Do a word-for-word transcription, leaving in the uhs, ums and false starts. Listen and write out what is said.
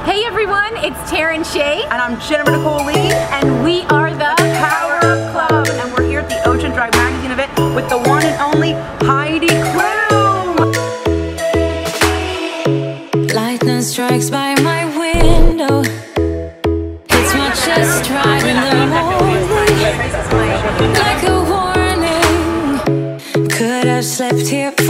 Hey everyone, it's Taryn Shea. And I'm Jennifer Nicole Lee. And we are the Power Up Club. And we're here at the Ocean Drive Magazine event with the one and only Heidi Klum. Lightning strikes by my window. It's my chest driving the morning. Like a warning. Could have slept here